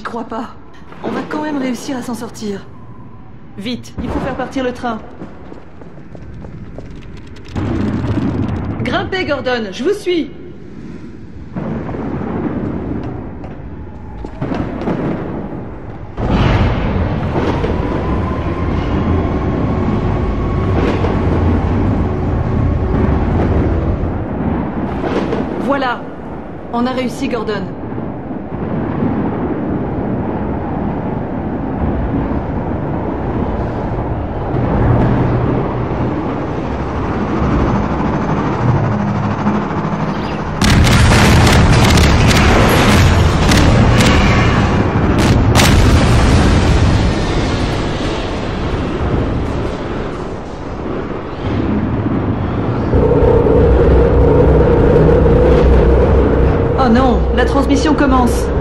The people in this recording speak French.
crois pas. On va quand même réussir à s'en sortir. Vite, il faut faire partir le train. Grimpez, Gordon, je vous suis. Voilà, on a réussi, Gordon. Oh non, la transmission commence.